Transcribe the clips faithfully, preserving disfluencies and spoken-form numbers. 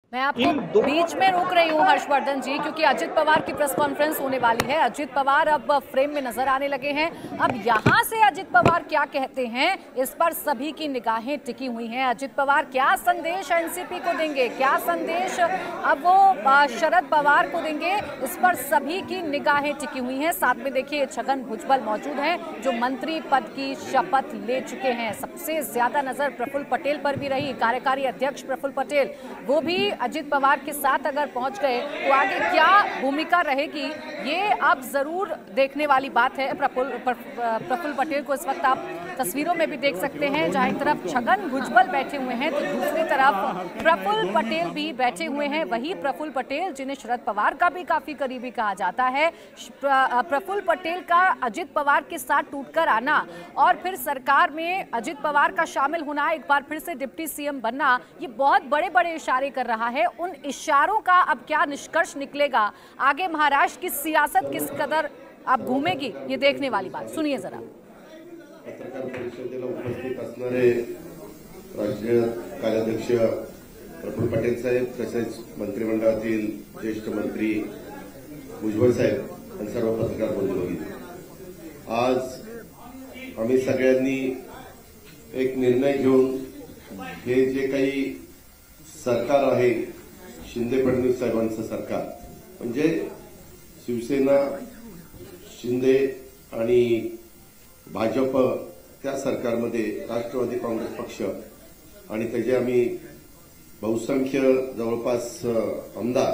मैं आपको बीच में रोक रही हूं हर्षवर्धन जी, क्योंकि अजित पवार की प्रेस कॉन्फ्रेंस होने वाली है। अजित पवार अब फ्रेम में नजर आने लगे हैं। अब यहां से अजित पवार क्या कहते हैं, इस पर सभी की निगाहें टिकी हुई हैं। अजित पवार क्या संदेश एनसीपी को देंगे, क्या संदेश अब वो शरद पवार को देंगे, इस पर सभी की निगाहें टिकी हुई हैं। साथ में देखिए छगन भुजबल मौजूद हैं, जो मंत्री पद की शपथ ले चुके हैं। सबसे ज्यादा नजर प्रफुल्ल पटेल पर भी रही। कार्यकारी अध्यक्ष प्रफुल्ल पटेल, वो भी अजित पवार के साथ अगर पहुंच गए तो आगे क्या भूमिका रहेगी, ये अब जरूर देखने वाली बात है। प्रफुल्ल प्रफुल्ल पटेल को इस वक्त आप तस्वीरों में भी देख सकते हैं, जहां एक तरफ छगन भुजबल बैठे हुए हैं तो दूसरी तरफ प्रफुल्ल पटेल भी बैठे हुए हैं। वही प्रफुल्ल पटेल जिन्हें शरद पवार का भी काफी करीबी कहा जाता है। प्रफुल्ल पटेल का अजित पवार के साथ टूटकर आना और फिर सरकार में अजित पवार का शामिल होना, एक बार फिर से डिप्टी सीएम बनना, ये बहुत बड़े बड़े इशारे कर रहा है। उन इशारों का अब क्या निष्कर्ष निकलेगा, आगे महाराष्ट्र की सियासत किस कदर अब घूमेगी, ये देखने वाली बात। सुनिए जरा। पत्रकार परिषदेला उपस्थित असणारे राष्ट्रीय कार्याध्यक्ष प्रफुल्ल पटेल साहेब, तसेच मंत्रिमंडळातील ज्येष्ठ मंत्री भुजबळ साहेब आणि सर्व पत्रकार बंधू, आज आम्ही सगळ्यांनी एक निर्णय घेऊन हे जे काही सरकार आहे, शिंदे फडणवीस साहेबांचं सरकार, म्हणजे शिवसेना, शिंदे आणि भाजप त्या सरकारमध्ये राष्ट्रवादी काँग्रेस पक्ष आणि त्याचे आम्ही बहुसंख्य जवळपास आमदार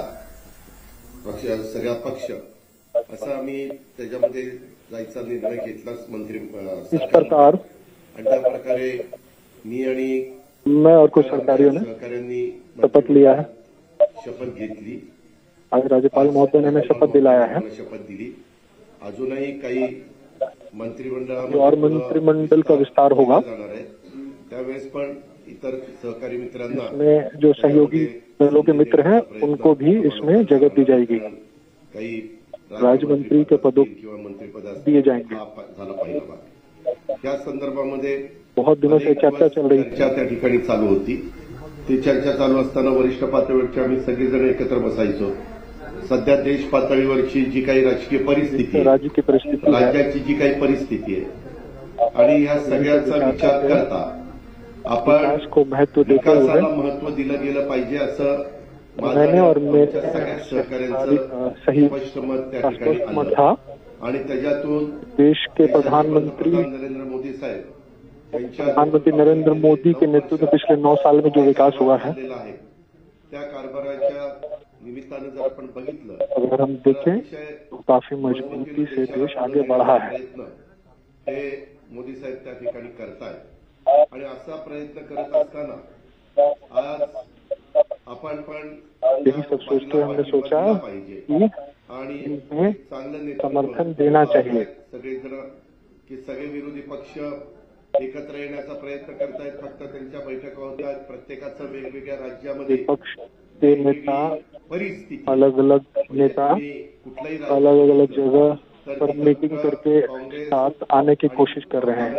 पक्ष, सगळा पक्ष, असं आम्ही त्याच्यामध्ये जायचा निर्णय घेतलाच मंत्री सरकार। आणि त्या प्रकारे मी आणि मैं और कुछ सरकारियों ने शपथ लिया है, शपथ घेतली। आज राज्यपाल महोदय ने हमें शपथ दिलाया है। शपथ दिली। अजूनही काही मंत्रिमंडळ और मंत्रिमंडल का विस्तार होगा, त्यावेळेस पण इतर सहकारी मित्रांना, इसमें जो सहयोगी दलों के मित्र हैं उनको भी इसमें जगह दी जाएगी। काही राज्य मंत्री के पदों किंवा मंत्रिपद दिए जाएंगे। झाला पाहिजे। त्या संदर्भामध्ये बहुत दिनों से चर्चा चल रही चर्चा त्या ठिकाणी चालू होती। ती चर्चा चालू असताना वरिष्ठ पातळीवरची आम्ही सगळेजण एकत्र बसायचो। सध्या देश पातळीवरची जी काही राजकीय परिस्थिती, राज्य की परिस्थिती, राज्याची जी काही परिस्थिती आहे आणि ह्या सगळ्याचा विचार करता आपण को महत्व देते हुए विकासाला महत्व दिलं गेलं पाहिजे, असं मैंने और मेरे सगळ्या सहकार्यांचं सही स्पष्ट मत त्या ठिकाणी आलं था। आणि त्याच्यातून देश के प्रधानमंत्री नरेंद्र मोदी साहेब, प्रधानमंत्री नरेंद्र मोदी के नेतृत्व में पिछले नौ साल में जो विकास हुआ है, त्या कारभाराच्या निमित्तानं जर आपण बघितलं, अगर हम देखें तो काफी मजबूती से देश आगे बढ़ा है। हे मोदी साहेब त्या ठिकाणी करतायत आणि असा प्रयत्न करत असताना आज आपण पण यही सब सोचते हमने सोचा कि आणि इन्हें चांगलं समर्थन देना चाहिए। सगळेजण की सगळे विरोधी पक्ष एकत्र येण्याचा प्रयत्न करतायत, फक्त त्यांच्या बैठका होतात, प्रत्येकाचं वेगवेगळ्या राज्यामध्ये पक्ष के नेता, परिस्थिती, अलग अलग नेता अलग अलग जगह पर मीटिंग करके साथ आने की कोशिश कर रहे हैं,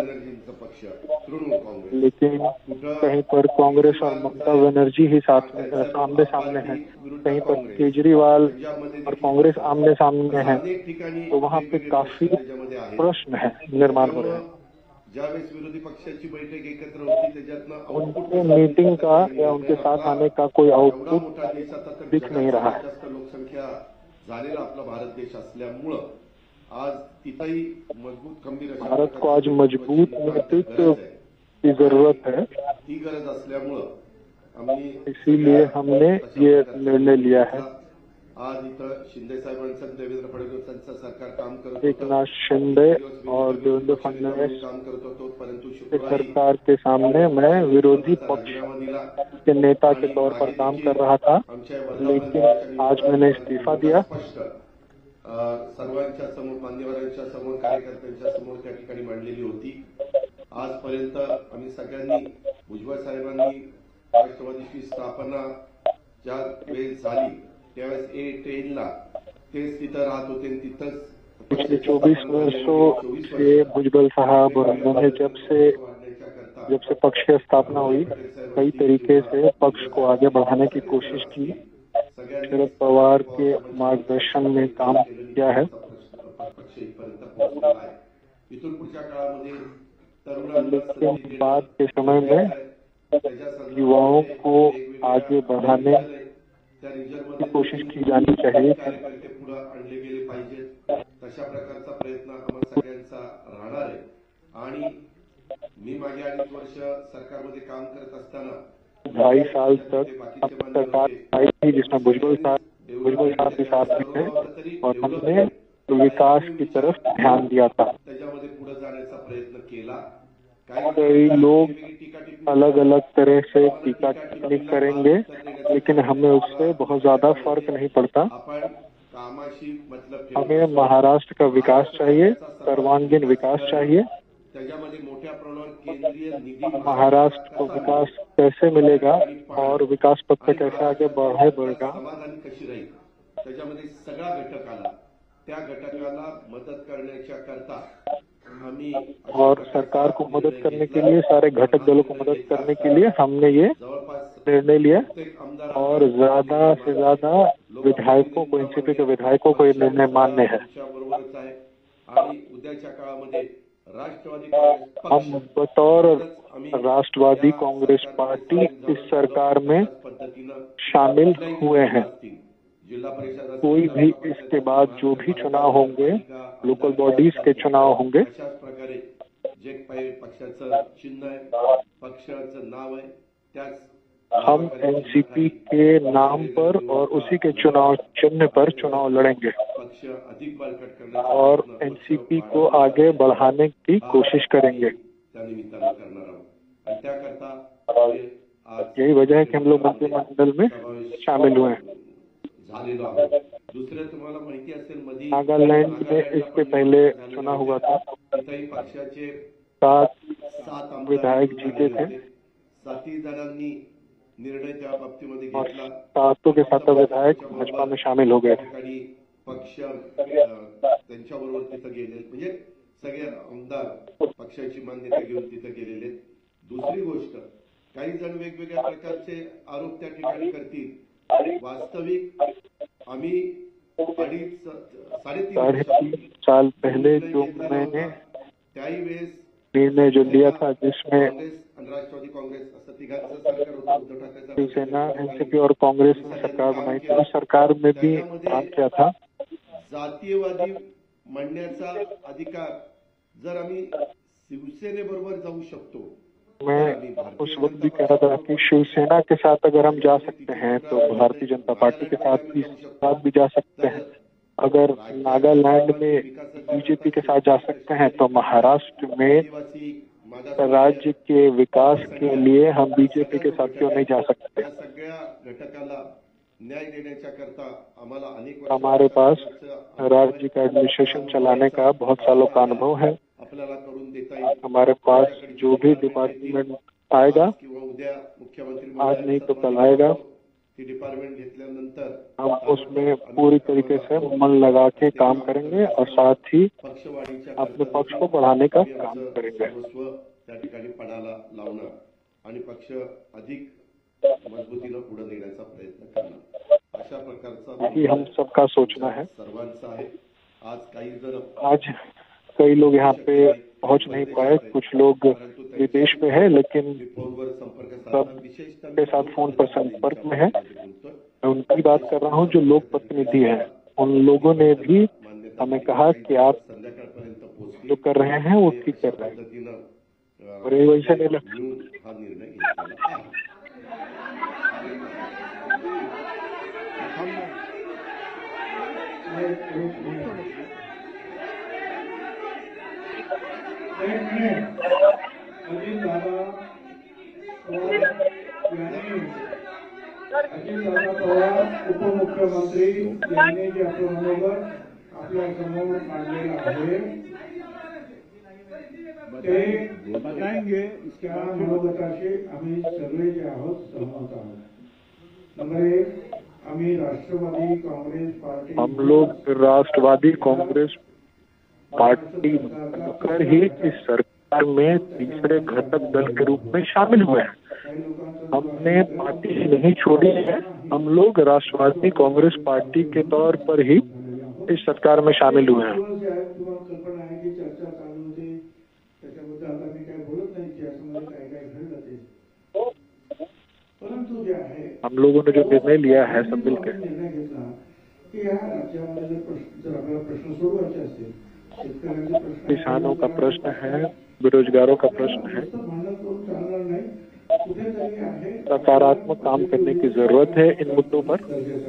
लेकिन कहीं पर कांग्रेस और ममता बनर्जी ही साथ में आमने सामने है, कहीं पर केजरीवाल और कांग्रेस आमने सामने है, तो वहाँ पे काफी प्रश्न है निर्माण हो रहे हैं। ज्यावेळेस विरोधी पक्षाची बैठक एकत्र होती, त्याच्यातनं उनको मीटिंग का या उनके साथ आने का कोई आउटपुट दिख नहीं रहा है। जास्त लोकसंख्या झालेला आपला भारत देश असल्यामुळं आज तिथेही मजबूत खंबीर भारत को आज मजबूत नेतृत्व की जरूरत है। ही गरज असल्यामुळं आम्ही इसीलिए हमने ये निर्णय लिया है। आज इथं शिंदे साहेबांचं, देवेंद्र फडणवीसांचं सरकार काम करत, एकनाथ शिंदे और देवेंद्र फडणवीस काम करत होतो, परंतु सरकार के सामने मैं विरोधी पक्ष के नेता के तौर पर काम कर रहा था, लेकिन आज मैंने इस्तीफा दिया। सर्वांच्या समोर, मान्यवरांच्या समोर, कार्यकर्त्यांच्या समोर त्या ठिकाणी मांडलेली होती। आजपर्यंत आम्ही सगळ्यांनी, भुजबळ साहेबांनी राष्ट्रवादीची स्थापना ज्या वेळेस झाली त्यावेळेस ए ट्रेनला तेच तिथं राहत होते, तिथंच पिछले चौबीस वर्षों से भुजबल साहब और उन्होंने जब से जब से पक्ष की स्थापना हुई कई तरीके से पक्ष को आगे बढ़ाने की कोशिश की। शरद पवार के मार्गदर्शन में काम किया है। लेकिन बाद के समय में युवाओं को आगे बढ़ाने की कोशिश की जानी चाहिए। आणले गेले पाहिजेत तशा प्रकारचा प्रयत्न आम्हा सगळ्यांचा राहणार आहे। आणि मी मागे अडीच वर्ष सरकारमध्ये काम करत असताना ढाई साल तक सरकार आई थी जिसमें भुजबल साहब भुजबल साहब भी साथ में थे और हमने विकास की तरफ ध्यान दिया था। त्याच्यामध्ये पुढे जाण्याचा प्रयत्न केला। कई लोग अलग अलग तरह से टीका टिप्पणी करेंगे लेकिन हमें उससे बहुत ज्यादा फर्क नहीं पड़ता। हमें महाराष्ट्र का विकास चाहिए, सर्वांगीण विकास चाहिए। महाराष्ट्र को विकास कैसे मिलेगा और विकास पथ पर कैसे आगे बढ़े बढ़ेगा, सगळ्या घटकाला त्या घटकाला मदत करण्याच्या करता और सरकार को मदद करने के लिए, सारे घटक दलों को मदद करने के लिए हमने ये निर्णय लिया और ज्यादा से ज्यादा विधायकों को, एनसीपी के विधायकों को ये निर्णय मान्य है। हम बतौर राष्ट्रवादी कांग्रेस पार्टी इस सरकार में शामिल हुए हैं। कोई भी इसके बाद जो भी चुनाव होंगे, लोकल बॉडीज के चुनाव होंगे, हम एनसीपी के नाम पर और उसी के चुनाव चिन्ह पर चुनाव लड़ेंगे और एनसीपी को आगे बढ़ाने की कोशिश करेंगे। यही वजह है कि हम लोग मंत्रिमंडल में शामिल हुए हैं। नागालैंड में इससे पहले चुनाव हुआ था, सात विधायक जीते थे और सातों के सात विधायक भाजपा में शामिल हो गए थे। पक्ष त्यांच्याबरोबर तिथे गेले, म्हणजे सगळे आमदार पक्षाची मान्यता घेऊन तिथे गेलेले। दुसरी गोष्ट, काही जण वेगवेगळ्या प्रकारचे आरोप त्या ठिकाणी करतील। वास्तविक आम्ही अडीच साडेतीन साल पहले जो मैंने त्याही वेळेस निर्णय जो लिया था जिसमें राष्ट्रवादी कांग्रेस असं तिघांचं सरकार होतं, उद्धव ठाकरे शिवसेना, एनसीपी और कांग्रेस ने सरकार बनाई थी। सरकार में भी काम किया था। जातीयवादी म्हणण्याचा अधिकार जर आम्ही शिवसेनेबरोबर जाऊ शकतो, मैं उस वक्त भी कह रहा था कि शिवसेना के साथ अगर हम जा सकते हैं तो भारतीय जनता पार्टी के साथ भी साथ भी जा सकते हैं। अगर नागालैंड में बीजेपी के साथ जा सकते हैं तो महाराष्ट्र में राज्य के विकास के लिए हम बीजेपी के साथ क्यों नहीं जा सकते। हमारे पास राज्य का एडमिनिस्ट्रेशन चलाने का बहुत सालों का अनुभव है। हमारे पास जो भी डिपार्टमेंट आएगा, आज नहीं तो कल आएगा, हम उसमें पूरी तरीके से मन लगा के काम करेंगे और साथ ही अपने पक्ष को बढ़ाने का काम करेंगे। पक्ष अधिक मजबूतीने पुढे नेण्याचा प्रयत्न करणार, अशा प्रकारचा यही हम सबका सोचना है। सर्वांचा आहे। आज काही जर आज कई लोग यहाँ पे पहुँच नहीं पाए, कुछ लोग विदेश में है लेकिन सब के साथ फोन पर संपर्क में है। मैं उनकी बात कर रहा हूँ जो लोक प्रतिनिधि हैं। उन लोगों ने भी हमें कहा कि आप जो कर रहे हैं वो ठीक कर रहे हैं और ये वैसे नहीं लगता। अजित दादा पवार उपमुख्यमंत्री यांनी जे आपलं मनोगत आपल्या समोर मांडलेलं आहे ते बताएंगे। त्या मनोगताशी आम्ही सगळे जे आहोत सहमत आहोत। नंबर एक, आम्ही राष्ट्रवादी कांग्रेस पार्टी हम लोग राष्ट्रवादी कांग्रेस पार्टी कर ही इस सरकार सरकार में तीसरे घटक दल के रूप में शामिल हुए हैं। हमने पार्टी नहीं छोड़ी है, हम लोग राष्ट्रवादी कांग्रेस पार्टी के तौर पर ही इस सरकार में शामिल हुए हैं। कल्पना आहे की चर्चा चालू होती, त्याच्याबद्दल आता मी काय बोलत नाही की असं काय काय घडलं ते, परंतु जे आहे हम लोगों ने जो निर्णय लिया है सब मिलकर निर्णय घेतला की या राज्यामध्ये जर प्रश्न जर आपल्याला प्रश्न सोडवायचे असतील, शेतकऱ्यांचे प्रश्न, किसानों का प्रश्न है, बेरोजगारों का प्रश्न है, भांडण करून चालणार नाही, कुठेतरी आहे सकारात्मक काम करने की जरूरत है इन मुद्दों पर।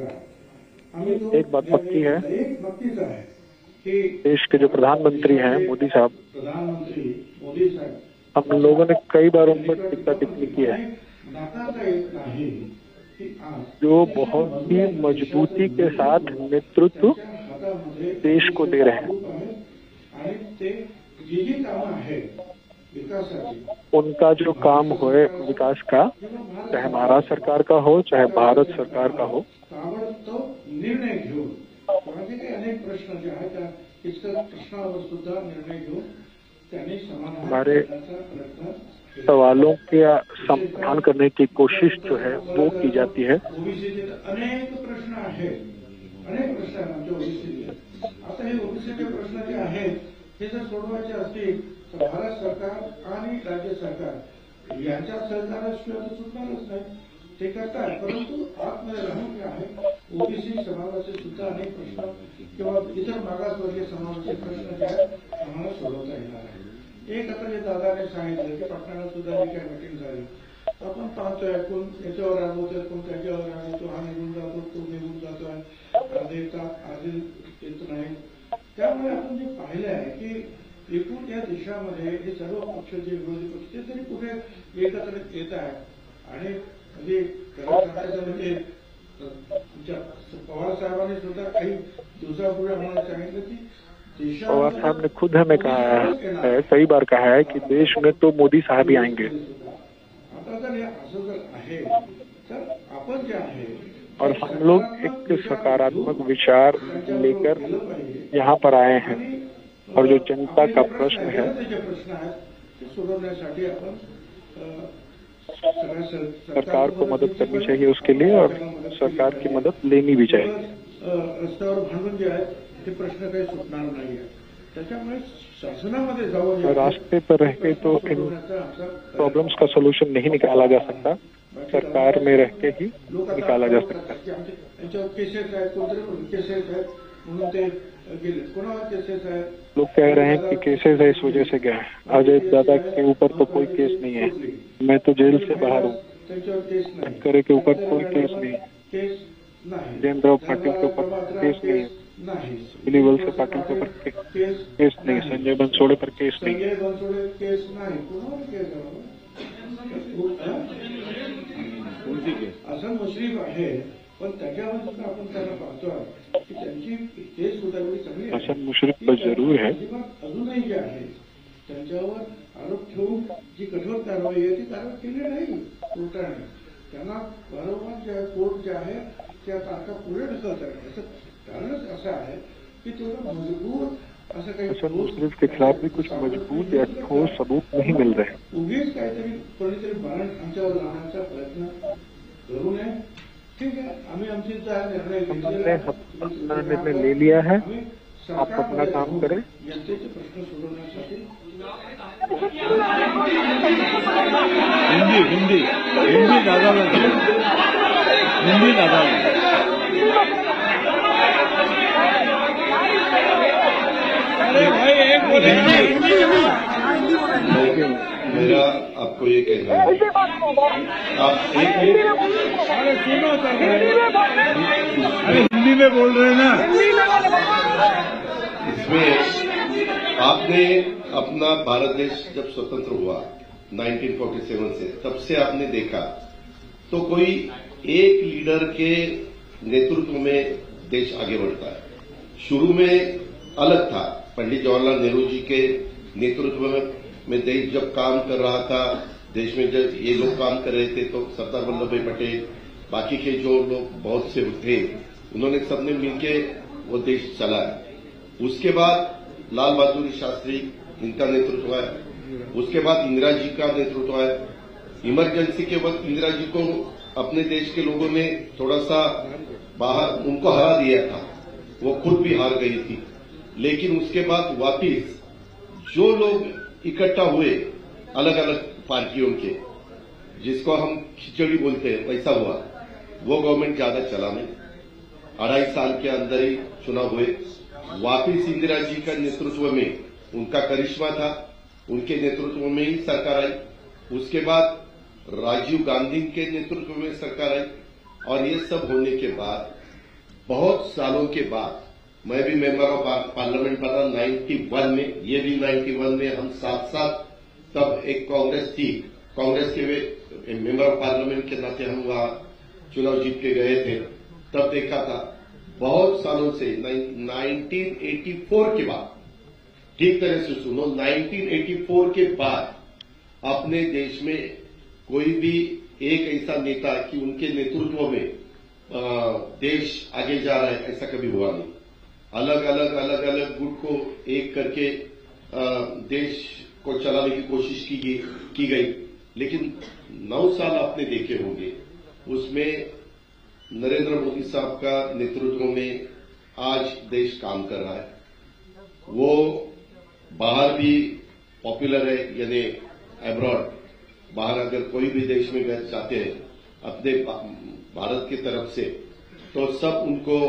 एक बात पक्की है, एक नक्कीच आहे की देश के जो प्रधानमंत्री हैं मोदी साहब, प्रधानमंत्री मोदी साहेब, हम लोगों ने कई बार उन पर टिक्का टिप्पणी की है, नाकारता येत नाही की आज जो बहुत ही मजबूती के साथ नेतृत्व हातामध्ये देश को दे रहे हैं। आणि ते जी जी कामं आहेत विकासाची, उनका जो काम होए विकास का, चाहे महाराष्ट्र सरकार का हो चाहे भारत सरकार का हो, ताबडतोब निर्णय घेऊन किंवा जे काही अनेक प्रश्न जे आहेत त्या इतर प्रश्नावर सुद्धा निर्णय घेऊन त्यांनी समाधान हमारे करण्याचा प्रयत्न सवालों के समाधान करने की कोशिश जो है वो की जाती है। ओबीसीचे अनेक प्रश्न आहेत, अनेक प्रश्न आहेत आमच्या ओबीसीचे। आता हे ओबीसीचे प्रश्न जे आहेत हे जर सोडवायचे असतील तर भारत सरकार आणि राज्य सरकार यांच्या सहकार्याशिवाय तर सुटणारच नाही, ते करतात, परंतु आतमध्ये राहून जे आहे ओबीसी समाजाचे सुद्धा अनेक प्रश्न किंवा इतर मागासवर्गीय समाजाचे प्रश्न जे आहेत आम्हाला सोडवता येणार आहे। एक आता जे दादाने सांगितलं की पाटणाला सुद्धा जी काही मीटिंग झाली, आपण पाहतोय कोण याच्यावर रागवतोय, कोण त्याच्यावर रागवतो, हा निघून जातो, तो निघून जातोय, अर्धे येतात अर्धे येत नाही। त्यामुळे आपण जे पाहिलं आहे की एकूण या देशामध्ये हे सर्व पक्ष जे विरोधी पक्ष ते तरी कुठे एकत्र येत आहेत आणि म्हणजे खरं सांगायचं म्हणजे पवार साहेबांनी सुद्धा काही दिवसापूर्वी आम्हाला सांगितलं की पवार साहब ने खुद हमें कहा है, कई बार कहा है कि देश में तो मोदी साहब ही आएंगे। और हम लोग एक सकारात्मक विचार लेकर यहाँ पर आए हैं और जो जनता का प्रश्न है सरकार को मदद करनी चाहिए उसके लिए और सरकार की मदद लेनी भी चाहिए। रस्त्यावर भांडून जे आहे ते प्रश्न काही सुटणार नाही आहे, त्याच्यामुळे शासनामध्ये जाऊन रास्ते पर रह के तो इन प्रॉब्लम्स का सोल्यूशन नहीं निकाला जा सकता, सरकार में रह के ही निकाला जा सकता है। यांच्यावर केसेस आहेत, कोणतरी केसेस आहेत म्हणून ते गेले, कोणावर केसेस आहेत, लोग कह रहे हैं कि केसेस है इस वजह से गए। अजय दादा के ऊपर तो कोई केस नहीं है, मैं तो जेल से बाहर हूँ, त्यांच्यावर केस नाही, करे के ऊपर कोई केस नहीं, केस नाही, जयेंद्र पाटिल के ऊपर केस नहीं है, नाही, दिलीप वलसे पाटिल के ऊपर केस केस नहीं, संजय बनसोड़े पर केस नहीं। संजय बनसोडे केस नाही, कोणावर केस आहे? हसन मुश्रीफ आहे, पण त्याच्यावर सुद्धा आपण त्यांना पाहतोय की त्यांची केस सुद्धा एवढी चांगली आहे। हसन मुश्रीफ पर जरूर है, अजूनही जे आहे त्यांच्यावर आरोप ठेवून जी कठोर कारवाई आहे ती कारवाई केली नाही कोर्टाने, त्यांना वारंवार जे कोर्ट जे आहे त्या तारखा पुढे ढकलत आहे। याचं कारणच असं आहे की तेवढं मजबूत असं काही हसन मुश्रीफ के खिलाफ भी कुछ मजबूत या ठोस सबूत नहीं मिल रहे। उगीच काहीतरी कोणीतरी बाण आमच्यावर लावण्याचा प्रयत्न करू नये। ठीक है, आम्ही आमची निर्णय हमने अपना निर्णय ले लिया है, आप अपना काम करें। जनतेचे प्रश्न सोडवण्यासाठी हिंदी हिंदी हिंदी ज्यादा लगे, हिंदी ज्यादा लगे। अरे भाई एक बोले मेरा आपको ये कहना है, आप एक अरे सुनो तो, अरे हिंदी में बोल रहे हैं ना। इसमें आपने अपना भारत देश जब स्वतंत्र हुआ उन्नीस सौ सैंतालीस से, तब से आपने देखा तो कोई एक लीडर के नेतृत्व में देश आगे बढ़ता है। शुरू में अलग था, पंडित जवाहरलाल नेहरू जी के नेतृत्व में में देश जब काम कर रहा था, देश में जब ये लोग काम कर रहे थे तो सरदार वल्लभ भाई पटेल, बाकी के जो लोग बहुत से थे, उन्होंने सबने मिलके वो देश चलाया। उसके बाद लाल बहादुर शास्त्री, इनका नेतृत्व है, उसके बाद इंदिरा जी का नेतृत्व है। इमरजेंसी के वक्त इंदिरा जी को अपने देश के लोगों ने थोड़ा सा बाहर उनको हरा दिया था, वो खुद भी हार गई थी। लेकिन उसके बाद वापिस जो लोग इकट्ठा हुए अलग अलग पार्टियों के, जिसको हम खिचड़ी बोलते हैं, वैसा हुआ। वो गवर्नमेंट ज्यादा चला नहीं, अढ़ाई साल के अंदर ही चुनाव हुए। वापिस इंदिरा जी का नेतृत्व में उनका करिश्मा था, उनके नेतृत्व में ही सरकार आई। उसके बाद राजीव गांधी के नेतृत्व में सरकार आई। और ये सब होने के बाद बहुत सालों के बाद मैं भी मेंबर ऑफ पार्लियामेंट बना इक्यानवे में, ये भी इक्यानवे में, हम साथ साथ तब एक कांग्रेस थी, कांग्रेस के मेंबर ऑफ पार्लियामेंट के नाते हम वहां चुनाव जीत के गए थे। तब देखा था बहुत सालों से उन्नीस सौ चौरासी के बाद, ठीक तरह से सुनो, उन्नीस सौ चौरासी के बाद अपने देश में कोई भी एक ऐसा नेता कि उनके नेतृत्व में देश आगे जा रहा है, ऐसा कभी हुआ नहीं। अलग अलग अलग अलग गुट को एक करके देश को चलाने की कोशिश की गई की गई लेकिन नौ साल आपने देखे होंगे, उसमें नरेंद्र मोदी साहब का नेतृत्व में आज देश काम कर रहा है। वो बाहर भी पॉपुलर है, यानी अब्रॉड, बाहर अगर कोई भी देश में गए जाते हैं अपने भारत की तरफ से, तो सब उनको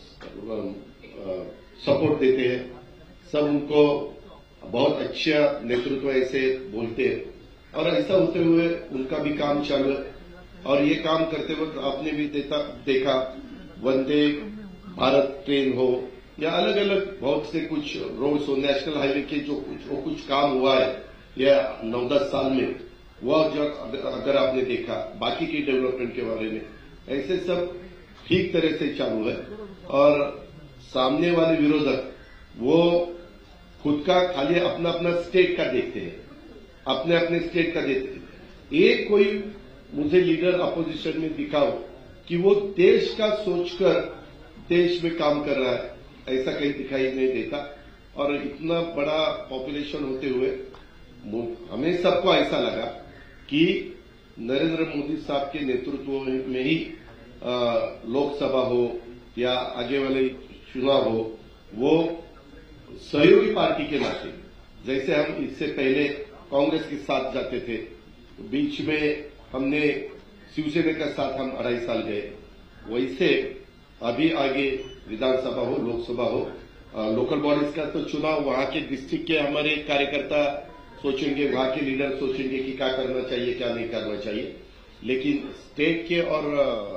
सपोर्ट देते हैं, सब उनको बहुत अच्छा नेतृत्व ऐसे बोलते हैं। और ऐसा होते हुए उनका भी काम चालू है। और ये काम करते वक्त आपने भी देता, देखा वंदे भारत ट्रेन हो या अलग अलग बहुत से कुछ रोड्स हो, नेशनल हाईवे के जो कुछ वो कुछ काम हुआ है या नौ दस साल में, वह जब अगर आपने देखा बाकी की डेवलपमेंट के बारे में, ऐसे सब ठीक तरह से चालू है। और सामने वाले विरोधक वो खुद का खाली अपना अपना स्टेट का देखते हैं, अपने अपने स्टेट का देखते हैं। एक कोई मुझे लीडर अपोजिशन में दिखाओ कि वो देश का सोचकर देश में काम कर रहा है, ऐसा कहीं दिखाई नहीं देता। और इतना बड़ा पॉपुलेशन होते हुए हमें सबको ऐसा लगा कि नरेंद्र मोदी साहब के नेतृत्व में ही लोकसभा हो या आगे वाले चुनाव हो, वो सहयोगी पार्टी के नाते, जैसे हम इससे पहले कांग्रेस के साथ जाते थे, बीच में हमने शिवसेना के साथ हम अढ़ाई साल गए, वैसे अभी आगे विधानसभा हो, लोकसभा हो, लोकल बॉडीज का तो चुनाव वहां के डिस्ट्रिक्ट के हमारे कार्यकर्ता सोचेंगे, वहां के लीडर सोचेंगे कि क्या करना चाहिए क्या नहीं करना चाहिए। लेकिन स्टेट के और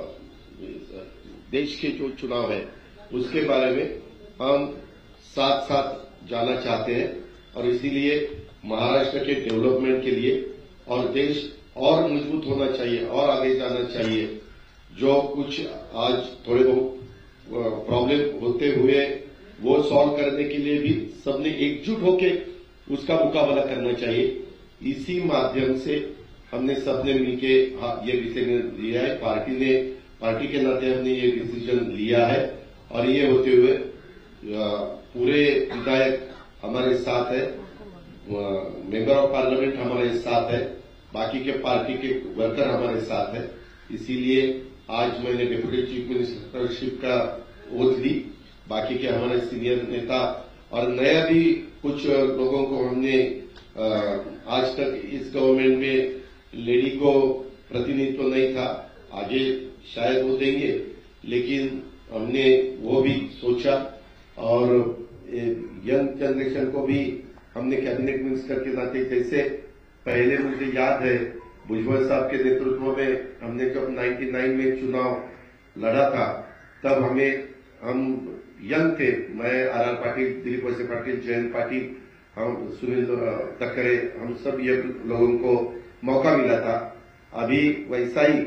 देश के जो चुनाव है उसके बारे में हम साथ साथ जाना चाहते हैं। और इसीलिए महाराष्ट्र के डेवलपमेंट के लिए और देश और मजबूत होना चाहिए और आगे जाना चाहिए। जो कुछ आज थोड़े बहुत प्रॉब्लम होते हुए वो सॉल्व करने के लिए भी सबने एकजुट होकर उसका मुकाबला करना चाहिए। इसी माध्यम से हमने सबने मिलके ये डिसीजन लिया है, पार्टी ने पार्टी के नाते हमने ये डिसीजन लिया है। और ये होते हुए पूरे विधायक हमारे साथ है, मेंबर ऑफ पार्लियामेंट हमारे साथ है, बाकी के पार्टी के वर्कर हमारे साथ है। इसीलिए आज मैंने डिप्टी चीफ मिनिस्टरशिप का ओथ ली। बाकी के हमारे सीनियर नेता और नया भी कुछ लोगों को हमने आज तक इस गवर्नमेंट में लेडी को प्रतिनिधित्व नहीं था, आगे शायद वो देंगे, लेकिन हमने वो भी सोचा। और यंग जनरेशन को भी हमने कैबिनेट मिनिस्टर के नाते, जैसे पहले मुझे याद है भुजबल साहब के नेतृत्व में हमने जब निन्यानवे में चुनाव लड़ा था, तब हमें हम यंग थे, मैं आर आर पाटिल, दिलीप वळसे पाटिल, जयंत पाटिल, हम सुनील तक्करे, हम सब ये लोगों को मौका मिला था। अभी वैसा ही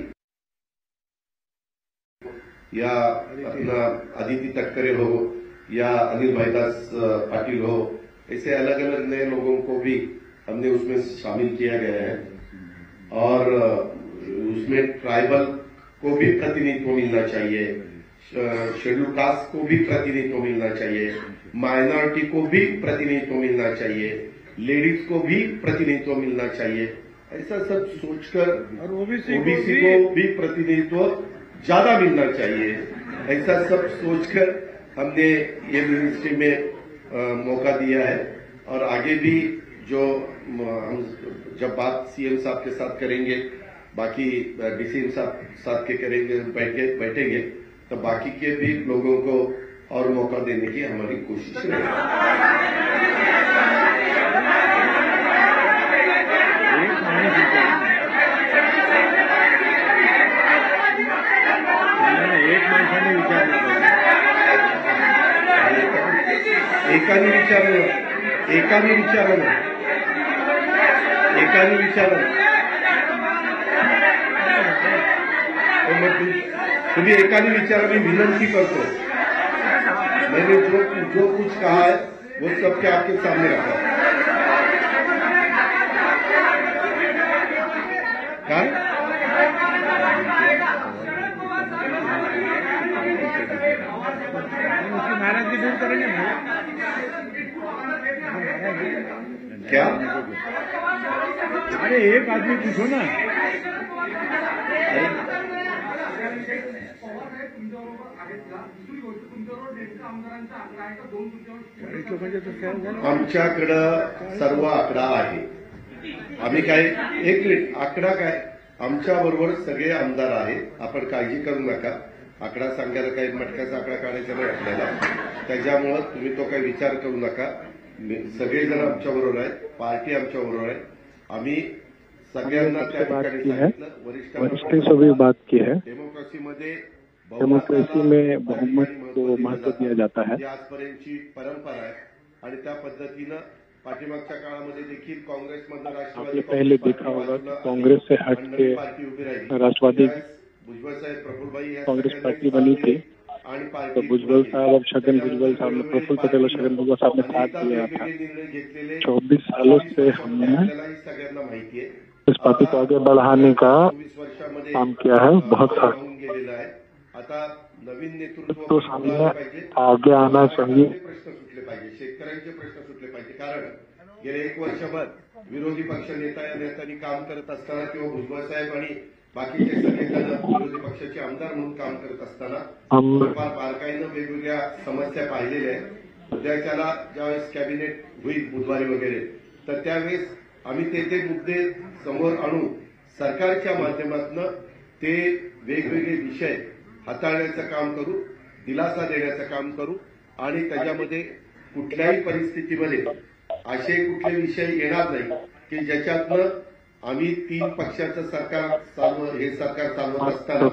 या अपना अदिति तक्करे हो या अनिल भाईदास पाटिल हो, ऐसे अलग अलग नए लोगों को भी हमने उसमें शामिल किया गया है। और उसमें ट्राइबल को भी प्रतिनिधित्व मिलना चाहिए, शेड्यूल कास्ट को भी प्रतिनिधित्व मिलना चाहिए, माइनॉरिटी को भी प्रतिनिधित्व मिलना चाहिए। लेडीज को भी प्रतिनिधित्व मिलना चाहिए, ऐसा सब सोचकर और ओबीसी ओबीसी को भी प्रतिनिधित्व ज्यादा मिलना चाहिए, ऐसा सब सोचकर हमने ये मिनिस्ट्री में आ, मौका दिया है। और आगे भी जो हम जब बात सीएम साहब के साथ करेंगे, बाकी डीसीएम साहब साथ के करेंगे, बैठे बैठेंगे तो बाकी के भी लोगों को और मौका देने की हमारी कोशिश रहेगी। एकाने विचारलं एकाने विचारलं एकाने विचारलं तुम्ही एकाने विचारा, मी विनंती करतो, मैंने जो जो कुछ कहा है वो सबके आपके सामने रखा है। नाराजगी दूर करेंगे क्या? अरे एक आदमी पूछो ना। आमच्याकडं सर्व आकडा आहे, आम्ही काय एक मिनिट आकडा काय आमच्या बरोबर सगळे आमदार आहेत, आपण काळजी करू नका। आकडा सांगायला काही मटक्याचा आकडा काढायचा नाही आपल्याला, त्याच्यामुळं तुम्ही तो काही विचार करू नका। सगळेजण आमच्या बरोबर आहेत, पार्टी आमच्या बरोबर आहे, आम्ही सगळ्यांना त्या ठिकाणी सांगितलं, वरिष्ठों से भी बात की है। डेमोक्रेसीमध्ये डेमोक्रेसी में बहुमत को महत्व दिया जाता है, आजपर्यंतची परंपरा आहे आणि त्या पद्धतीनं पाठीमागच्या काळामध्ये देखील काँग्रेसमधनं राष्ट्रवादी पहले देखा होगा कि कांग्रेस से हट के राष्ट्रवादी भुजबल साहेब प्रफुल्लभाई कांग्रेस पार्टी बनी थी, तो भुजबल साहब और छगन भुजबल साहब ने प्रफुल्ल पटेल और छगन भुजबल साहब ने साथ दिया था। चौबीस सालों से हमने इस पार्टी को आगे बढ़ाने का काम किया है, बहुत आता नवीन नेतृत्व तो सामने आगे आना चाहिए। प्रश्न सुटले पाहिजे, शेतकऱ्यांचे प्रश्न सुटले पाहिजे, कारण गेले एक वर्षभर विरोधी पक्ष नेता या नेत्यांनी काम करत असताना किंवा भुजबळ साहेब आणि बाकीचे सगळेजण विरोधी पक्षाचे आमदार म्हणून काम करत असताना फार बारकाईनं वेगवेगळ्या समस्या पाहिलेल्या आहेत। उद्याच्याला ज्यावेळेस कॅबिनेट होईल बुधवारी वगैरे, तर त्यावेळेस आम्ही ते ते मुद्दे समोर आणून सरकारच्या माध्यमातून ते वेगवेगळे विषय हाताळण्याचं काम करू, दिलासा देण्याचं काम करू आणि त्याच्यामध्ये कुठल्याही परिस्थितीमध्ये असे कुठले विषय येणार नाही की ज्याच्यातनं आम्ही तीन पक्षाचं सरकार चालव हे सरकार चालवत असताना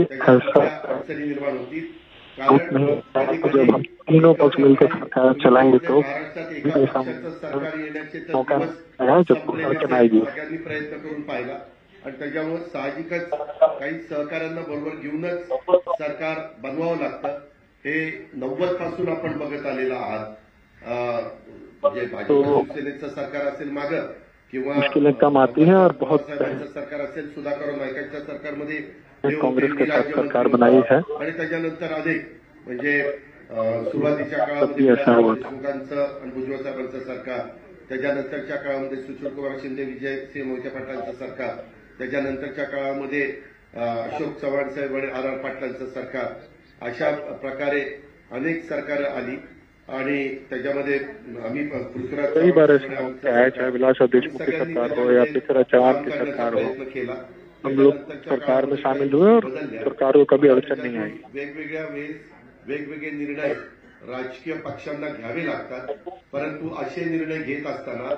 अडचणी निर्माण होतील। जब हम तीनों पक्ष मिलकर सरकार चलाएंगे तो महाराष्ट्रात सरकार येण्याचे मौका आया जब सरकार आएगी। सगळ्यांनी प्रयत्न करून पाहिला आणि त्याच्यामुळे साहजिकच काही सहकाऱ्यांना बरोबर घेऊनच सरकार बनवावं लागतं। हे नव्वद पासून आपण बघत आलेलं आहात, म्हणजे भाजप शिवसेनेचं सरकार असेल मागं किंवा मुश्किलें कम आती हैं और बहुत सरकार असेल, सुधाकर नायकांच्या सरकारमध्ये कांग्रेस के साथ सरकार बनाई है आणि त्याच्यानंतर अनेक म्हणजे सुरुवातीच्या काळामध्ये देशमुखांचं आणि भुजबळ साहेबांचं सरकार, त्याच्यानंतरच्या काळामध्ये सुशीलकुमार शिंदे विजय सिंह मोहिते पाटलांचं सरकार, त्याच्यानंतरच्या काळामध्ये अशोक चव्हाण साहेब आणि आर आर पाटलांचं सरकार, अशा प्रकारे अनेक सरकार आली आणि त्याच्यामध्ये आम्ही पृथ्वीराज कई बार ऐसा आया, चाहे विलासराव देशमुख की सरकार हो या पृथ्वीराज चव्हाण की सरकार हो, हम लोग सरकार में शामिल हुए और सरकार को कभी अड़चन नहीं आई। वेगवेगळ्या वेळेस वेगवेगळे निर्णय राजकीय पक्षांना घ्यावे लागतात, परंतु असे निर्णय घेत असताना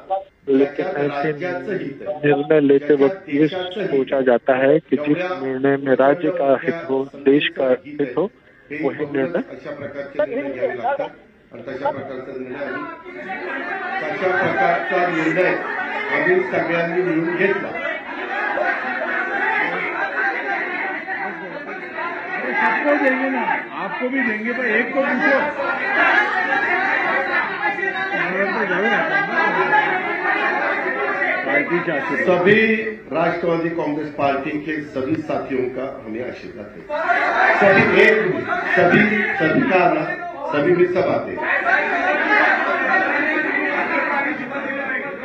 निर्णय लेते वक्त ये सोचा जाता है कि जिस निर्णय में राज्य का हित हो, देश का हित हो, वही निर्णय अशा प्रकारचे निर्णय घ्यावे लागतात आणि तशा प्रकारचा निर्णय आम्ही तशा प्रकारचा निर्णय आम्ही सगळ्यांनी मिळून घेतला। सबको देंगे ना, आपको भी देंगे, पर एक को पूछो। सभी राष्ट्रवादी कांग्रेस पार्टी के सभी साथियों का हमें आशीर्वाद है। सभी एक सभी सभी का सभी में सब आते हैं।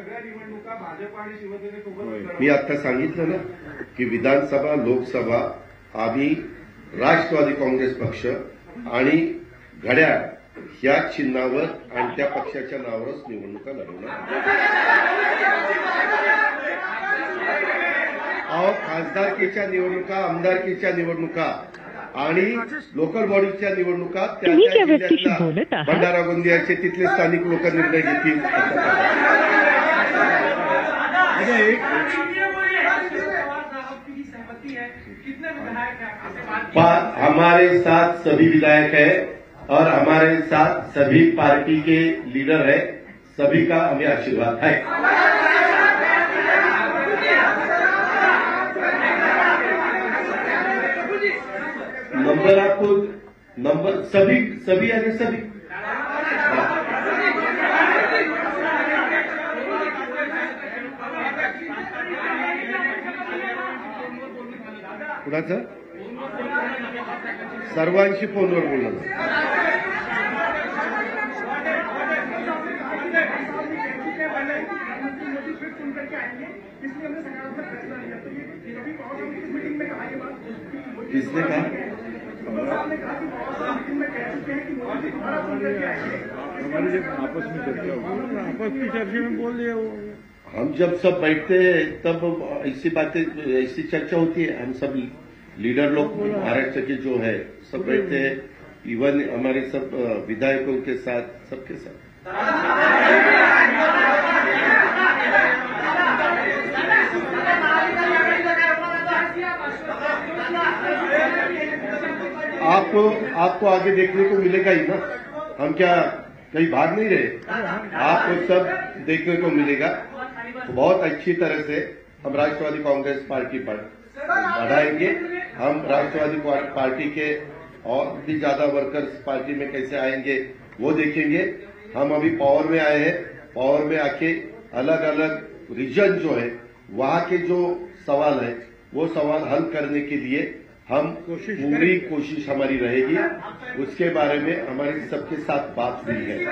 सगळ्या निवडणुका भाजप आणि शिवसेनेसोबत मी आता सांगितलं ना की विधानसभा लोकसभा आम्ही राष्ट्रवादी काँग्रेस पक्ष आणि घड्याळ या चिन्हावर आणि त्या पक्षाच्या नावावरच निवडणुका लढवणार. अहो, खासदारकीच्या निवडणुका, आमदारकीच्या निवडणुका आणि लोकल बॉडीच्या निवडणुका त्या त्या जिल्ह्यातल्या भंडारा गोंदियाचे तिथले स्थानिक लोक निर्णय घेतील. हमारे साथ सभी विधायक है और हमारे साथ सभी पार्टी के लीडर है, सभी का हमें आशीर्वाद है. नंबर आपको नंबर सभी सभी यानी सभी कुणाचं सर्वांशी फोनवर बोलणं. किसने कहा? हमारे जब आपस में चर्चा होगी, आपस की चर्चा में बोल दिया वो. हम जब सब बैठते हैं तब ऐसी बातें ऐसी चर्चा होती है. हम सब लीडर लोग महाराष्ट्र के जो है सब बैठते हैं, इवन हमारे सब विधायकों के साथ, सबके साथ. आपको आपको आगे देखने को मिलेगा ही ना. हम क्या कहीं भाग नहीं रहे, आपको सब देखने को मिलेगा. बहुत अच्छी तरह से हम राष्ट्रवादी कांग्रेस पार्टी पर बढ़ाएंगे. हम राष्ट्रवादी पार्टी के और भी ज्यादा वर्कर्स पार्टी में कैसे आएंगे वो देखेंगे. हम अभी पावर में आए हैं, पावर में आके अलग अलग रीजन जो है वहां के जो सवाल है वो सवाल हल करने के लिए हम पूरी कोशिश हमारी रहेगी. उसके बारे में हमारी सबके साथ बात हुई है.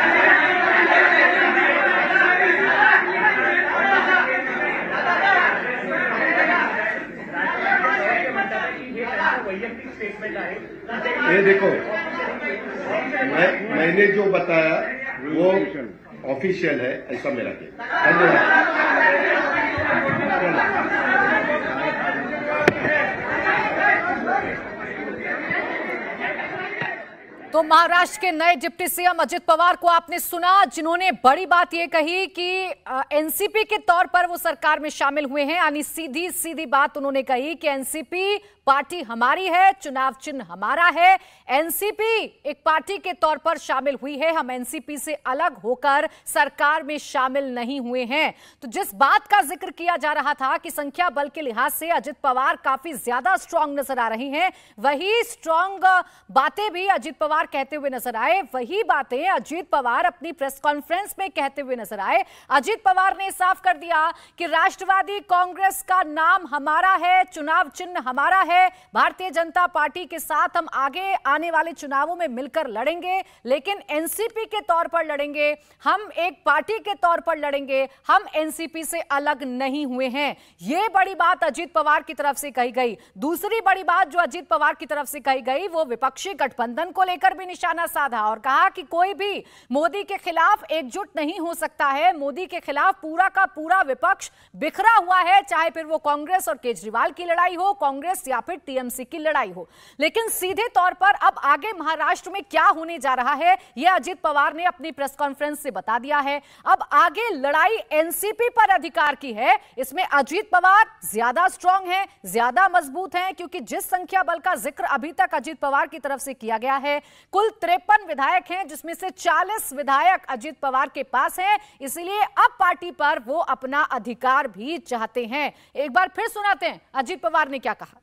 ये देखो, मैं मैंने जो बताया वो ऑफिशियल है, ऐसा मेरा कहना. धन्यवाद. तो महाराष्ट्र के नए डिप्टी सीएम अजित पवार को आपने सुना, जिन्होंने बड़ी बात यह कही कि एनसीपी के तौर पर वो सरकार में शामिल हुए हैं. यानी सीधी सीधी बात उन्होंने कही कि एनसीपी पार्टी हमारी है, चुनाव चिन्ह हमारा है. एनसीपी एक पार्टी के तौर पर शामिल हुई है, हम एनसीपी से अलग होकर सरकार में शामिल नहीं हुए हैं. तो जिस बात का जिक्र किया जा रहा था कि संख्या बल के लिहाज से अजित पवार काफी ज्यादा स्ट्रांग नजर आ रही हैं, वही स्ट्रांग बातें भी अजित पवार कहते हुए नजर आए. वही बातें अजित पवार अपनी प्रेस कॉन्फ्रेंस में कहते हुए नजर आए. अजित पवार ने साफ कर दिया कि राष्ट्रवादी कांग्रेस का नाम हमारा है, चुनाव चिन्ह हमारा है. भारतीय जनता पार्टी के साथ हम आगे आने वाले चुनावों में मिलकर लड़ेंगे, लेकिन एनसीपी के तौर पर लड़ेंगे. हम एक पार्टी के तौर पर लड़ेंगे, हम एनसीपी से अलग नहीं हुए हैं. यह बड़ी बात अजित पवार की तरफ से कही गई. दूसरी बड़ी बात जो अजित पवार की तरफ से कही गई वो विपक्षी गठबंधन को लेकर भी निशाना साधा और कहा कि कोई भी मोदी के खिलाफ एकजुट नहीं हो सकता है. मोदी के खिलाफ पूरा का पूरा विपक्ष बिखरा हुआ है, चाहे फिर वो कांग्रेस और केजरीवाल की लड़ाई हो, कांग्रेस या फिर टीएमसी की लड़ाई हो. लेकिन सीधे तौर पर अब आगे महाराष्ट्र में क्या होने जा रहा है यह अजित पवार ने अपनी प्रेस कॉन्फ्रेंस से बता दिया है. अब आगे लड़ाई एनसीपी पर अधिकार की है. इसमें अजित पवार ज्यादा स्ट्रांग हैं, ज्यादा मजबूत हैं, क्योंकि जिस संख्या बल का जिक्र अभी तक अजित पवार की तरफ से किया गया है, कुल तिरपन विधायक हैं, जिसमें से चालीस विधायक अजित पवार के पास हैं. इसलिए अब पार्टी पर वो अपना अधिकार भी चाहते हैं. एक बार फिर सुनाते हैं अजित पवार ने क्या कहा.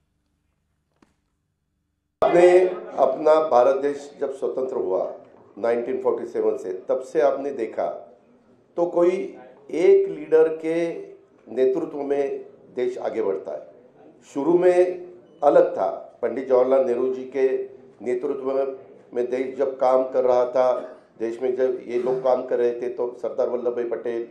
आपने अपना भारत देश जब स्वतंत्र हुआ उन्नीस सौ सैंतालीस से, तब से आपने देखा तो कोई एक लीडर के नेतृत्व में देश आगे बढ़ता है. शुरू में अलग था, पंडित जवाहरलाल नेहरू जी के नेतृत्व में देश जब काम कर रहा था, देश में जब ये लोग काम कर रहे थे तो सरदार वल्लभ भाई पटेल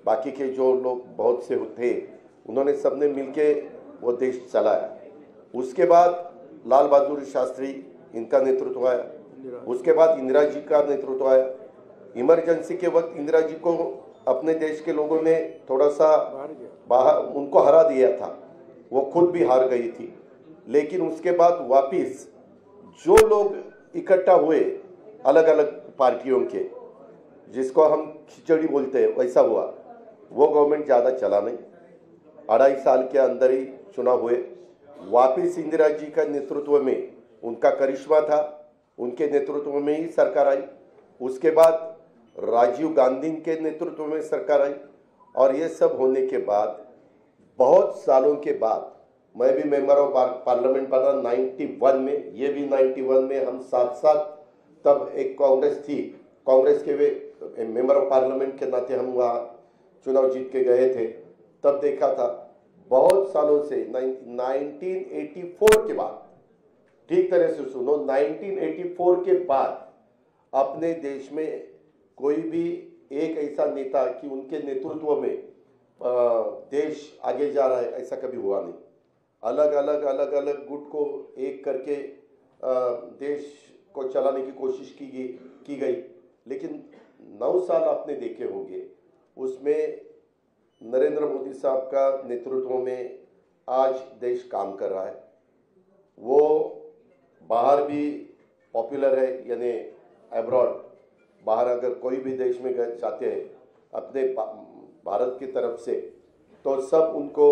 बाकी के जो लोग बहुत से थे, उन्होंने सबने मिलके वो देश चलाया। उसके बाद लाल बहादुर शास्त्री, इनका नेतृत्व आया। उसके बाद इंदिरा जी का नेतृत्व आया। इमरजेंसी के वक्त इंदिरा जी को अपने देश के लोगों ने थोड़ा सा बाहर उनको हरा दिया था, वो खुद भी हार गई थी। लेकिन उसके बाद वापिस जो लोग इकट्ठा हुए अलग अलग पार्टियों के, जिसको हम खिचड़ी बोलते हैं, वैसा हुआ। वो गवर्नमेंट ज़्यादा चला नहीं, अढ़ाई साल के अंदर ही चुनाव हुए। वापिस इंदिरा जी का नेतृत्व में उनका करिश्मा था, उनके नेतृत्व में ही सरकार आई। उसके बाद राजीव गांधी के नेतृत्व में सरकार आई। और ये सब होने के बाद बहुत सालों के बाद मैं भी मेंबर ऑफ पार्लियामेंट बना इक्यानवे में, ये भी इक्यानवे में, हम साथ साथ, तब एक कांग्रेस थी, कांग्रेस के वे मेंबर ऑफ पार्लियामेंट के नाते हम वहाँ चुनाव जीत के गए थे। तब देखा था बहुत सालों से उन्नीस सौ चौरासी के बाद, ठीक तरह से सुनो, उन्नीस सौ चौरासी के बाद अपने देश में कोई भी एक ऐसा नेता कि उनके नेतृत्व में देश आगे जा रहा है, ऐसा कभी हुआ नहीं। अलग अलग अलग अलग गुट को एक करके देश को चलाने की कोशिश की गई की गई लेकिन नौ साल आपने देखे होंगे, उसमें नरेंद्र मोदी साहब का नेतृत्व में आज देश काम कर रहा है। वो बाहर भी पॉपुलर है, यानी अब्रॉड, बाहर अगर कोई भी देश में जाते हैं अपने भारत की तरफ से, तो सब उनको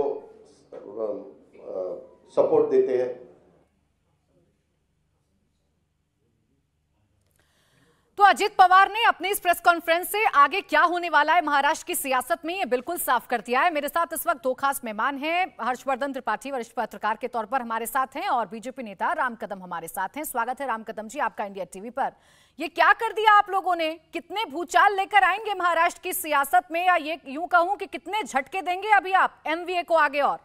सपोर्ट देते हैं। तो अजित पवार ने अपनी इस प्रेस कॉन्फ्रेंस से आगे क्या होने वाला है महाराष्ट्र की सियासत में, ये बिल्कुल साफ कर दिया है। मेरे साथ इस वक्त दो खास मेहमान हैं। हर्षवर्धन त्रिपाठी वरिष्ठ पत्रकार के तौर पर हमारे साथ हैं और बीजेपी नेता राम कदम हमारे साथ हैं। स्वागत है राम कदम जी आपका इंडिया टीवी पर। ये क्या कर दिया आप लोगों ने, कितने भूचाल लेकर आएंगे महाराष्ट्र की सियासत में, या ये यूं कहूं कि कितने झटके देंगे अभी आप एमवीए को आगे? और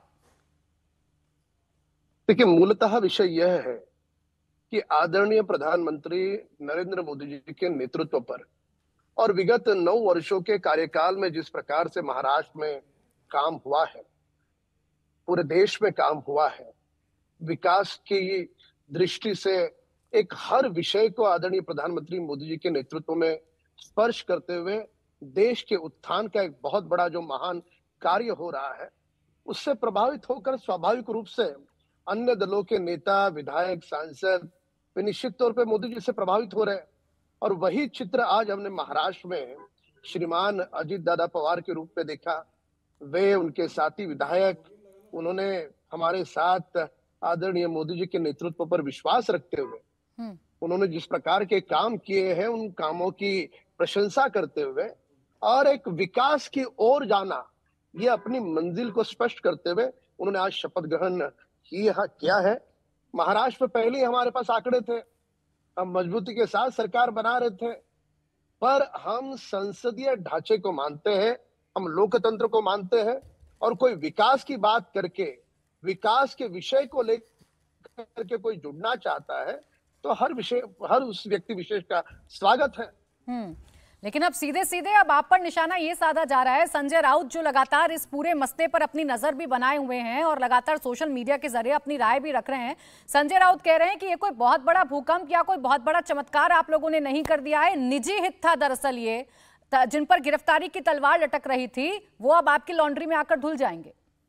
देखिए, मूलतः विषय यह है कि आदरणीय प्रधानमंत्री नरेंद्र मोदी जी के नेतृत्व पर और विगत नौ वर्षों के कार्यकाल में जिस प्रकार से महाराष्ट्र में काम हुआ है, पूरे देश में काम हुआ है, विकास की दृष्टि से एक हर विषय को आदरणीय प्रधानमंत्री मोदी जी के नेतृत्व में स्पर्श करते हुए देश के उत्थान का एक बहुत बड़ा जो महान कार्य हो रहा है, उससे प्रभावित होकर स्वाभाविक रूप से अन्य दलों के नेता, विधायक, सांसद वे निश्चित तौर पे मोदी जी से प्रभावित हो रहे हैं। और वही चित्र आज हमने महाराष्ट्र में श्रीमान अजित दादा पवार के रूप में देखा। वे, उनके साथी विधायक, उन्होंने हमारे साथ आदरणीय मोदी जी के नेतृत्व पर विश्वास रखते हुए उन्होंने जिस प्रकार के काम किए हैं, उन कामों की प्रशंसा करते हुए और एक विकास की ओर जाना, ये अपनी मंजिल को स्पष्ट करते हुए उन्होंने आज शपथ ग्रहण किया है। महाराष्ट्र में पहले ही हमारे पास आंकड़े थे, हम मजबूती के साथ सरकार बना रहे थे, पर हम संसदीय ढांचे को मानते हैं, हम लोकतंत्र को मानते हैं, और कोई विकास की बात करके, विकास के विषय को लेकर के कोई जुड़ना चाहता है तो हर विषय, हर उस व्यक्ति विशेष का स्वागत है। हम्म लेकिन अब सीधे सीधे अब आप पर निशाना ये साधा जा रहा है, संजय राउत जो लगातार इस पूरे मसले पर अपनी नजर भी बनाए हुए हैं और लगातार सोशल मीडिया के जरिए अपनी राय भी रख रहे हैं। संजय राउत कह रहे हैं कि ये कोई बहुत बड़ा भूकंप या कोई बहुत बड़ा चमत्कार आप लोगों ने नहीं कर दिया है, निजी हित था दरअसल ये, जिन पर गिरफ्तारी की तलवार लटक रही थी वो अब आपकी लॉन्ड्री में आकर धुल जाएंगे।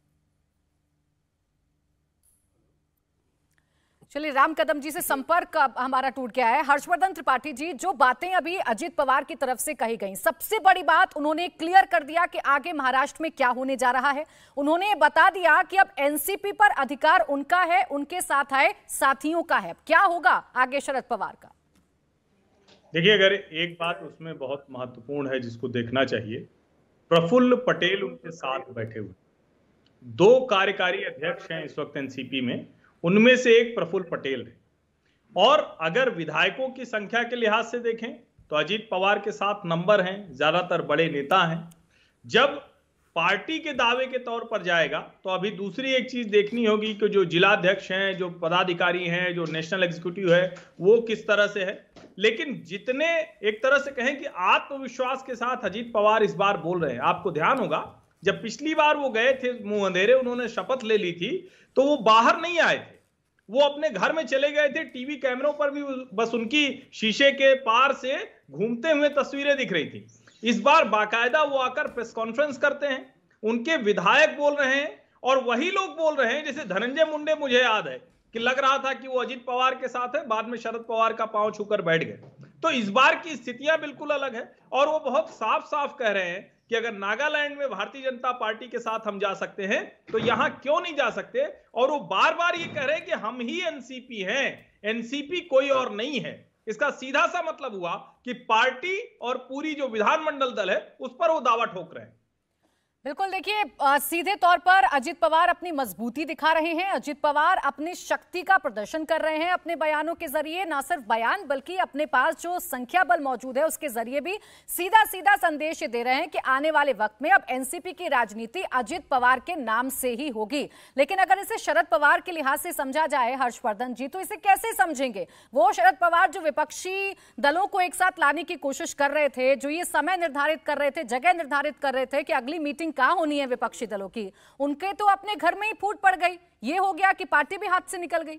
चलिए, राम कदम जी से संपर्क हमारा टूट गया है। हर्षवर्धन त्रिपाठी जी, जो बातें अभी अजित पवार की तरफ से कही गई, सबसे बड़ी बात उन्होंने क्लियर कर दिया कि आगे महाराष्ट्र में क्या होने जा रहा है। उन्होंने बता दिया कि अब एनसीपी पर अधिकार उनका है, उनके साथ आए साथियों का है। क्या होगा आगे शरद पवार का? देखिए, अगर एक बात उसमें बहुत महत्वपूर्ण है जिसको देखना चाहिए, प्रफुल्ल पटेल उनके साथ बैठे हुए, दो कार्यकारी अध्यक्ष हैं इस वक्त एनसीपी में, उनमें से एक प्रफुल्ल पटेल है। और अगर विधायकों की संख्या के लिहाज से देखें तो अजित पवार के साथ नंबर हैं, ज्यादातर बड़े नेता हैं। जब पार्टी के दावे के तौर पर जाएगा तो अभी दूसरी एक चीज देखनी होगी कि जो जिलाध्यक्ष हैं, जो पदाधिकारी हैं, जो नेशनल एग्जीक्यूटिव है, वो किस तरह से है। लेकिन जितने एक तरह से कहें कि आत्मविश्वास के साथ अजीत पवार इस बार बोल रहे हैं, आपको ध्यान होगा जब पिछली बार वो गए थे मुंह अंधेरे, उन्होंने शपथ ले ली थी, तो वो बाहर नहीं आए थे, वो अपने घर में चले गए थे। टीवी कैमरों पर भी बस उनकी शीशे के पार से घूमते हुए तस्वीरें दिख रही थी। इस बार बाकायदा वो आकर प्रेस कॉन्फ्रेंस करते हैं, उनके विधायक बोल रहे हैं और वही लोग बोल रहे हैं। जैसे धनंजय मुंडे, मुझे याद है कि लग रहा था कि वो अजीत पवार के साथ है, बाद में शरद पवार का पांव छूकर बैठ गए। तो इस बार की स्थितियां बिल्कुल अलग है और वो बहुत साफ साफ कह रहे हैं कि अगर नागालैंड में भारतीय जनता पार्टी के साथ हम जा सकते हैं तो यहां क्यों नहीं जा सकते। और वो बार बार ये कह रहे हैं कि हम ही एनसीपी हैं, एनसीपी कोई और नहीं है। इसका सीधा सा मतलब हुआ कि पार्टी और पूरी जो विधानमंडल दल है उस पर वो दावा ठोक रहे हैं। बिल्कुल, देखिए सीधे तौर पर अजीत पवार अपनी मजबूती दिखा रहे हैं, अजीत पवार अपनी शक्ति का प्रदर्शन कर रहे हैं अपने बयानों के जरिए। ना सिर्फ बयान बल्कि अपने पास जो संख्या बल मौजूद है उसके जरिए भी सीधा सीधा संदेश दे रहे हैं कि आने वाले वक्त में अब एनसीपी की राजनीति अजीत पवार के नाम से ही होगी। लेकिन अगर इसे शरद पवार के लिहाज से समझा जाए हर्षवर्धन जी, तो इसे कैसे समझेंगे? वो शरद पवार जो विपक्षी दलों को एक साथ लाने की कोशिश कर रहे थे, जो ये समय निर्धारित कर रहे थे, जगह निर्धारित कर रहे थे कि अगली मीटिंग कहां होनी है विपक्षी दलों की, उनके तो अपने घर में ही फूट पड़ गई। ये हो गया कि पार्टी भी हाथ से निकल गई।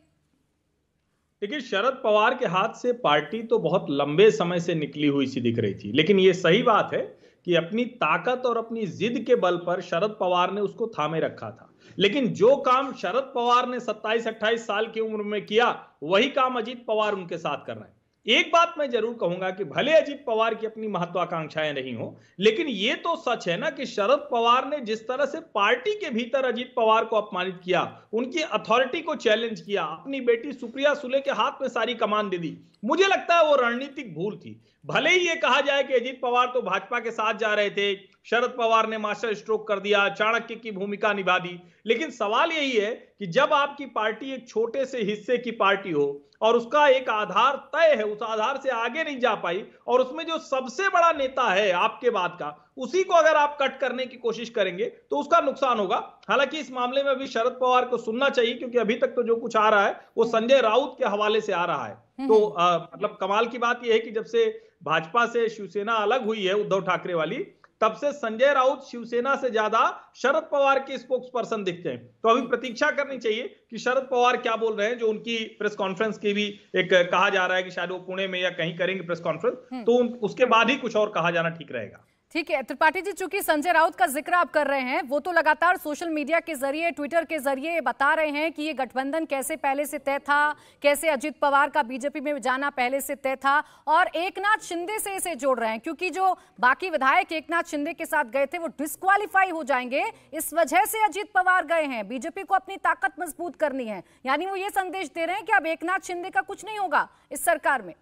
देखिए, शरद पवार के हाथ से पार्टी तो बहुत लंबे समय से निकली हुई सी दिख रही थी, लेकिन ये सही बात है कि अपनी ताकत और अपनी जिद के बल पर शरद पवार ने उसको थामे रखा था। लेकिन जो काम शरद पवार ने सत्ताईस अट्ठाईस साल की उम्र में किया, वही काम अजीत पवार उनके साथ कर रहे हैं। एक बात मैं जरूर कहूंगा कि भले अजीत पवार की अपनी महत्वाकांक्षाएं नहीं हो, लेकिन यह तो सच है ना कि शरद पवार ने जिस तरह से पार्टी के भीतर अजीत पवार को अपमानित किया, उनकी अथॉरिटी को चैलेंज किया, अपनी बेटी सुप्रिया सुले के हाथ में सारी कमान दे दी, मुझे लगता है वो रणनीतिक भूल थी। भले ही ये कहा जाए कि अजीत पवार तो भाजपा के साथ जा रहे थे, शरद पवार ने मास्टर स्ट्रोक कर दिया, चाणक्य की भूमिका निभा दी, लेकिन सवाल यही है कि जब आपकी पार्टी एक छोटे से हिस्से की पार्टी हो और उसका एक आधार तय है, उस आधार से आगे नहीं जा पाई और उसमें जो सबसे बड़ा नेता है आपके बाद का, उसी को अगर आप कट करने की कोशिश करेंगे तो उसका नुकसान होगा। हालांकि इस मामले में अभी शरद पवार को सुनना चाहिए, क्योंकि अभी तक तो जो कुछ आ रहा है वो संजय राउत के हवाले से आ रहा है। तो आ, मतलब कमाल की बात यह है कि जब से भाजपा से शिवसेना अलग हुई है उद्धव ठाकरे वाली, तब से संजय राउत शिवसेना से ज्यादा शरद पवार के स्पोक्स पर्सन दिखते हैं। तो अभी प्रतीक्षा करनी चाहिए कि शरद पवार क्या बोल रहे हैं। जो उनकी प्रेस कॉन्फ्रेंस की भी एक कहा जा रहा है कि शायद वो पुणे में या कहीं करेंगे प्रेस कॉन्फ्रेंस, तो उसके बाद ही कुछ और कहा जाना ठीक रहेगा। ठीक है त्रिपाठी जी, चूंकि संजय राउत का जिक्र आप कर रहे हैं, वो तो लगातार सोशल मीडिया के जरिए, ट्विटर के जरिए बता रहे हैं कि ये गठबंधन कैसे पहले से तय था, कैसे अजीत पवार का बीजेपी में जाना पहले से तय था, और एकनाथ शिंदे से इसे जोड़ रहे हैं क्योंकि जो बाकी विधायक एकनाथ शिंदे के साथ गए थे वो डिस्क्वालीफाई हो जाएंगे, इस वजह से अजीत पवार गए हैं, बीजेपी को अपनी ताकत मजबूत करनी है। यानी वो ये संदेश दे रहे हैं कि अब एकनाथ शिंदे का कुछ नहीं होगा इस सरकार में।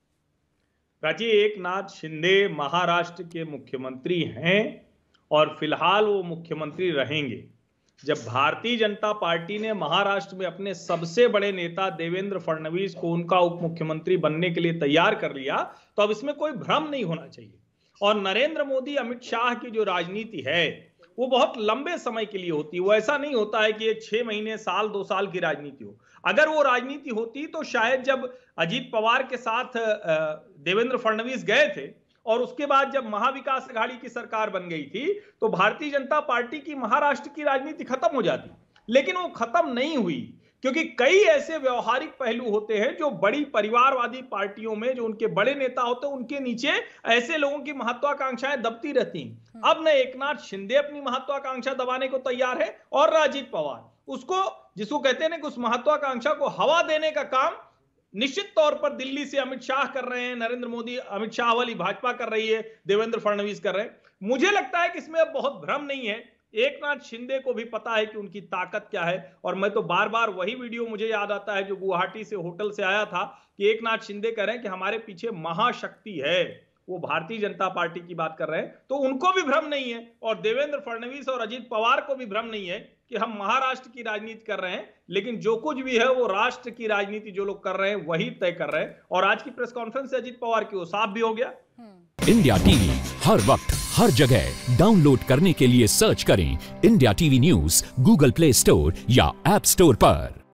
प्राची, एकनाथ शिंदे महाराष्ट्र के मुख्यमंत्री हैं और फिलहाल वो मुख्यमंत्री रहेंगे। जब भारतीय जनता पार्टी ने महाराष्ट्र में अपने सबसे बड़े नेता देवेंद्र फडणवीस को उनका उप मुख्यमंत्री बनने के लिए तैयार कर लिया, तो अब इसमें कोई भ्रम नहीं होना चाहिए। और नरेंद्र मोदी अमित शाह की जो राजनीति है वो बहुत लंबे समय के लिए होती है। वो ऐसा नहीं होता है कि ये छह महीने, साल, दो साल की राजनीति हो। अगर वो राजनीति होती तो शायद जब अजीत पवार के साथ देवेंद्र फडणवीस गए थे और उसके बाद जब महाविकास अघाड़ी की सरकार बन गई थी, तो भारतीय जनता पार्टी की महाराष्ट्र की राजनीति खत्म हो जाती। लेकिन वो खत्म नहीं हुई, क्योंकि कई ऐसे व्यवहारिक पहलू होते हैं जो बड़ी परिवारवादी पार्टियों में जो उनके बड़े नेता होते हैं उनके नीचे ऐसे लोगों की महत्वाकांक्षाएं दबती रहती हैं। अब न एकनाथ शिंदे अपनी महत्वाकांक्षा दबाने को तैयार है और अजीत पवार उसको, जिसको कहते हैं ना कि उस महत्वाकांक्षा को हवा देने का काम निश्चित तौर पर दिल्ली से अमित शाह कर रहे हैं, नरेंद्र मोदी, अमित शाह वाली भाजपा कर रही है, देवेंद्र फडणवीस कर रहे हैं। मुझे लगता है कि इसमें अब बहुत भ्रम नहीं है। एकनाथ शिंदे को भी पता है कि उनकी ताकत क्या है। और मैं तो बार बार वही वीडियो मुझे याद आता है जो गुवाहाटी से होटल से आया था कि एकनाथ शिंदे कह रहे हैं कि हमारे पीछे महाशक्ति है, वो भारतीय जनता पार्टी की बात कर रहे हैं। तो उनको भी भ्रम नहीं है और देवेंद्र फडणवीस और अजीत पवार को भी भ्रम नहीं है कि हम महाराष्ट्र की राजनीति कर रहे हैं, लेकिन जो कुछ भी है वो राष्ट्र की राजनीति जो लोग कर रहे हैं वही तय कर रहे हैं। और आज की प्रेस कॉन्फ्रेंस से अजीत पवार की वो साफ भी हो गया। इंडिया टीवी हर वक्त हर जगह डाउनलोड करने के लिए सर्च करें India TV news Google Play Store या ऐप स्टोर पर।